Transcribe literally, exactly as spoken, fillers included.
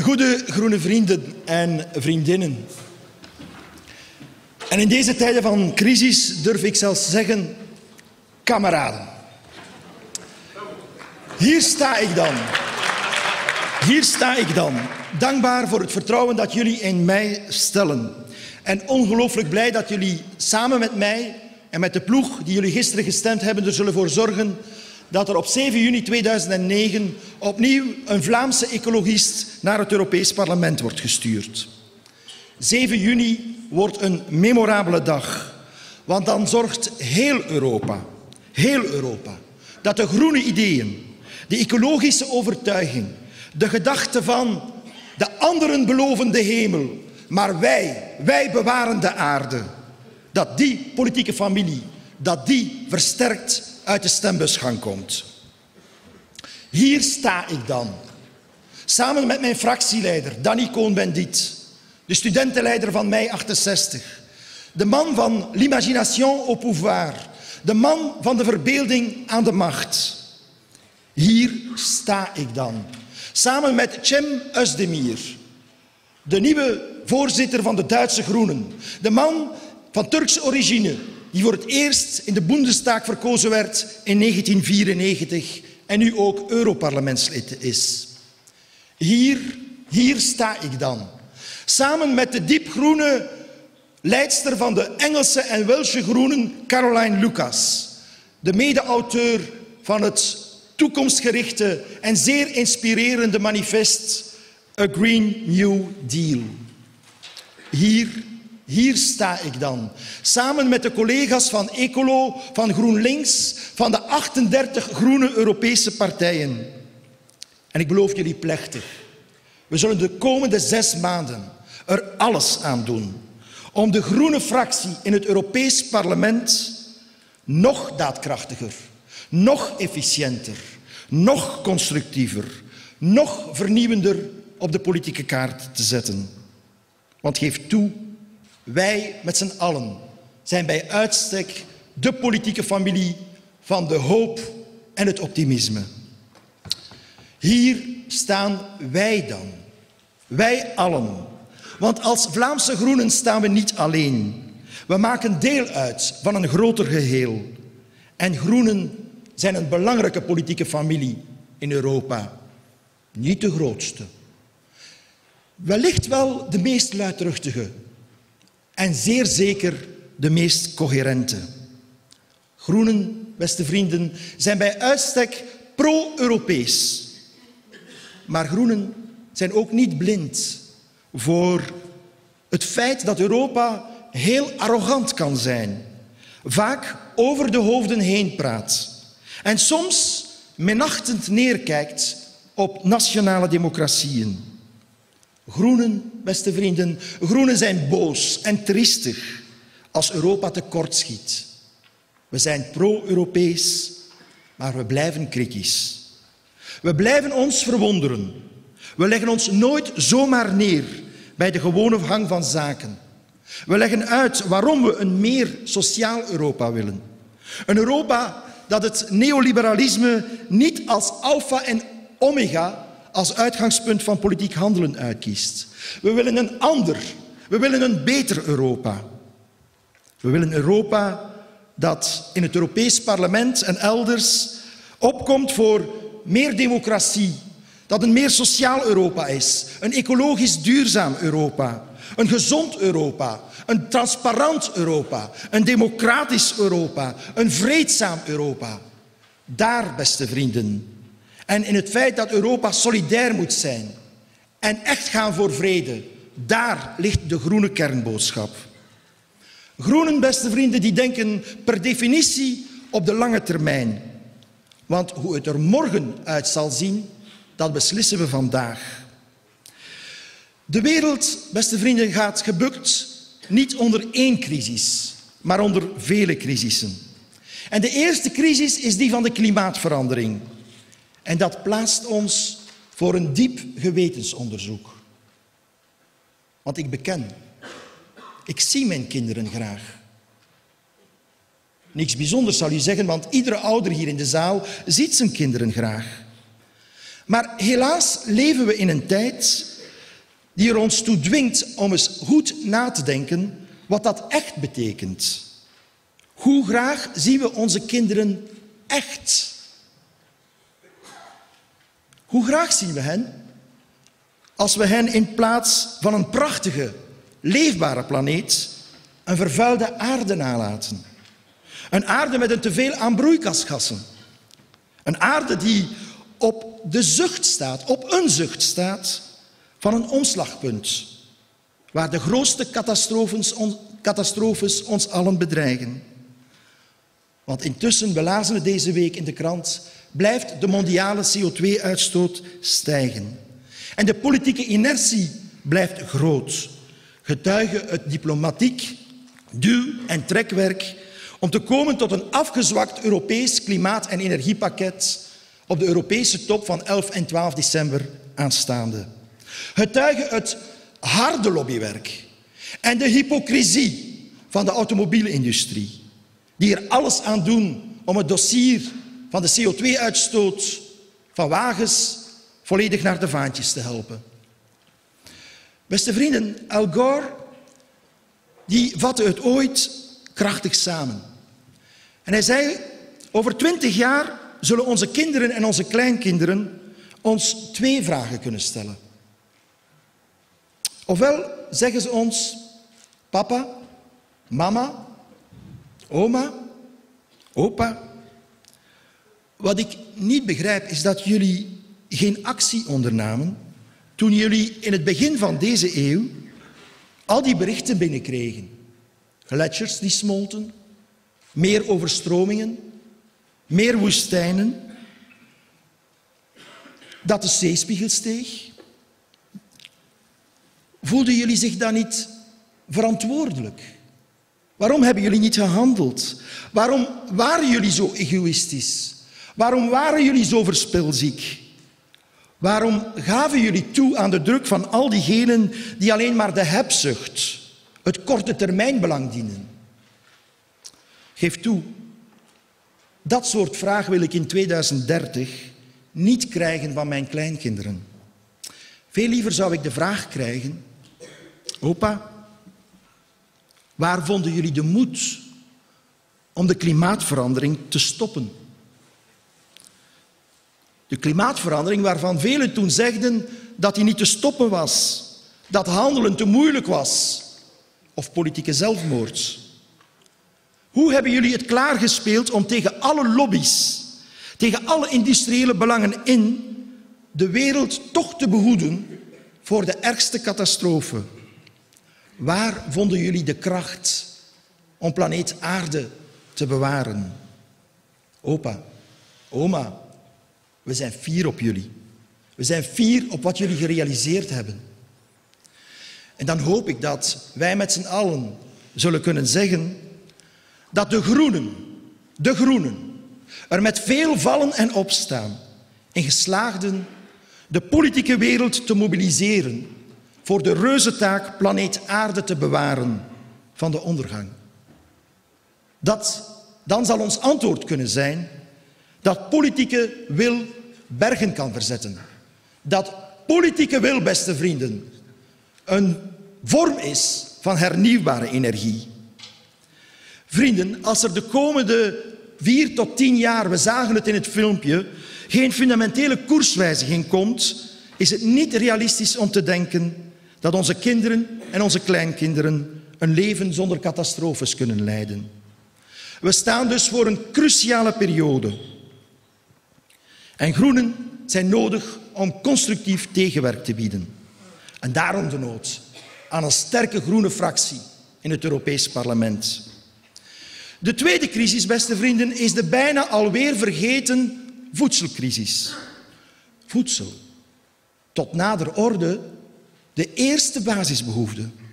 Goede groene vrienden en vriendinnen. En in deze tijden van crisis durf ik zelfs zeggen, kameraden. Hier sta ik dan. Hier sta ik dan. Dankbaar voor het vertrouwen dat jullie in mij stellen. En ongelooflijk blij dat jullie samen met mij en met de ploeg die jullie gisteren gestemd hebben er zullen voor zorgen dat er op zeven juni tweeduizend negen opnieuw een Vlaamse ecologist naar het Europees Parlement wordt gestuurd. zeven juni wordt een memorabele dag, want dan zorgt heel Europa, heel Europa, dat de groene ideeën, de ecologische overtuiging, de gedachte van de anderen beloven de hemel, maar wij, wij bewaren de aarde, dat die politieke familie, dat die versterkt uit de stembusgang komt. Hier sta ik dan, samen met mijn fractieleider Danny Cohn-Bendit, de studentenleider van mei achtenzestig, de man van l'imagination au pouvoir, de man van de verbeelding aan de macht. Hier sta ik dan, samen met Cem Özdemir, de nieuwe voorzitter van de Duitse Groenen, de man van Turkse origine, die voor het eerst in de Bundestag verkozen werd in negentien vierennegentig en nu ook Europarlementslid is. Hier, hier sta ik dan, samen met de diepgroene leidster van de Engelse en Welsche Groenen, Caroline Lucas, de mede-auteur van het toekomstgerichte en zeer inspirerende manifest A Green New Deal. Hier, hier sta ik dan, samen met de collega's van Ecolo, van GroenLinks, van de achtendertig groene Europese partijen. En ik beloof jullie plechtig, we zullen de komende zes maanden er alles aan doen om de groene fractie in het Europees Parlement nog daadkrachtiger, nog efficiënter, nog constructiever, nog vernieuwender op de politieke kaart te zetten. Want geef toe, wij met z'n allen zijn bij uitstek de politieke familie van de hoop en het optimisme. Hier staan wij dan, wij allen. Want als Vlaamse Groenen staan we niet alleen. We maken deel uit van een groter geheel. En Groenen zijn een belangrijke politieke familie in Europa. Niet de grootste. Wellicht wel de meest luidruchtige. En zeer zeker de meest coherente. Groenen, beste vrienden, zijn bij uitstek pro-Europees. Maar Groenen zijn ook niet blind voor het feit dat Europa heel arrogant kan zijn. Vaak over de hoofden heen praat. En soms minachtend neerkijkt op nationale democratieën. Groenen, beste vrienden, Groenen zijn boos en triestig als Europa tekortschiet. We zijn pro-Europees, maar we blijven kritisch. We blijven ons verwonderen. We leggen ons nooit zomaar neer bij de gewone gang van zaken. We leggen uit waarom we een meer sociaal Europa willen. Een Europa dat het neoliberalisme niet als alfa en omega als uitgangspunt van politiek handelen uitkiest. We willen een ander, we willen een beter Europa. We willen Europa dat in het Europees Parlement en elders opkomt voor meer democratie, dat een meer sociaal Europa is, een ecologisch duurzaam Europa, een gezond Europa, een transparant Europa, een democratisch Europa, een vreedzaam Europa. Daar, beste vrienden. En in het feit dat Europa solidair moet zijn en echt gaan voor vrede, daar ligt de groene kernboodschap. Groenen, beste vrienden, die denken per definitie op de lange termijn. Want hoe het er morgen uit zal zien, dat beslissen we vandaag. De wereld, beste vrienden, gaat gebukt niet onder één crisis, maar onder vele crisissen. En de eerste crisis is die van de klimaatverandering. En dat plaatst ons voor een diep gewetensonderzoek. Want ik beken, ik zie mijn kinderen graag. Niks bijzonders zal u zeggen, want iedere ouder hier in de zaal ziet zijn kinderen graag. Maar helaas leven we in een tijd die er ons toe dwingt om eens goed na te denken wat dat echt betekent. Hoe graag zien we onze kinderen echt? Hoe graag zien we hen als we hen in plaats van een prachtige, leefbare planeet een vervuilde aarde nalaten? Een aarde met een teveel aan broeikasgassen. Een aarde die op de zucht staat, op een zucht staat van een omslagpunt, waar de grootste catastrofes, on, catastrofes ons allen bedreigen. Want intussen, we lazen het deze week in de krant, blijft de mondiale C O twee uitstoot stijgen. En de politieke inertie blijft groot, getuige het diplomatiek duw- en trekwerk om te komen tot een afgezwakt Europees klimaat- en energiepakket op de Europese top van elf en twaalf december aanstaande. Getuige het harde lobbywerk en de hypocrisie van de automobielindustrie, die er alles aan doen om het dossier van de C O twee uitstoot van wagens volledig naar de vaantjes te helpen. Beste vrienden, Al Gore die vatte het ooit krachtig samen. En hij zei, over twintig jaar zullen onze kinderen en onze kleinkinderen ons twee vragen kunnen stellen. Ofwel zeggen ze ons, papa, mama, oma, opa. Wat ik niet begrijp is dat jullie geen actie ondernamen toen jullie in het begin van deze eeuw al die berichten binnenkregen. Gletsjers die smolten, meer overstromingen, meer woestijnen, dat de zeespiegel steeg. Voelden jullie zich dan niet verantwoordelijk? Waarom hebben jullie niet gehandeld? Waarom waren jullie zo egoïstisch? Waarom waren jullie zo verspilziek? Waarom gaven jullie toe aan de druk van al diegenen die alleen maar de hebzucht, het korte termijnbelang dienen? Geef toe, dat soort vraag wil ik in tweeduizend dertig niet krijgen van mijn kleinkinderen. Veel liever zou ik de vraag krijgen, opa, waar vonden jullie de moed om de klimaatverandering te stoppen? De klimaatverandering waarvan velen toen zegden dat die niet te stoppen was, dat handelen te moeilijk was of politieke zelfmoord. Hoe hebben jullie het klaargespeeld om tegen alle lobby's, tegen alle industriële belangen in, de wereld toch te behoeden voor de ergste catastrofe? Waar vonden jullie de kracht om planeet Aarde te bewaren? Opa, oma, we zijn fier op jullie. We zijn fier op wat jullie gerealiseerd hebben. En dan hoop ik dat wij met z'n allen zullen kunnen zeggen dat de groenen, de groenen, er met veel vallen en opstaan in geslaagden de politieke wereld te mobiliseren voor de reuzentaak planeet Aarde te bewaren van de ondergang. Dat, dan zal ons antwoord kunnen zijn dat politieke wil bergen kan verzetten. Dat politieke wil, beste vrienden, een vorm is van hernieuwbare energie. Vrienden, als er de komende vier tot tien jaar, we zagen het in het filmpje, geen fundamentele koerswijziging komt, is het niet realistisch om te denken dat onze kinderen en onze kleinkinderen een leven zonder catastrofes kunnen leiden. We staan dus voor een cruciale periode. En groenen zijn nodig om constructief tegenwerk te bieden. En daarom de nood aan een sterke groene fractie in het Europees Parlement. De tweede crisis, beste vrienden, is de bijna alweer vergeten voedselcrisis. Voedsel. Tot nader orde de eerste basisbehoefte.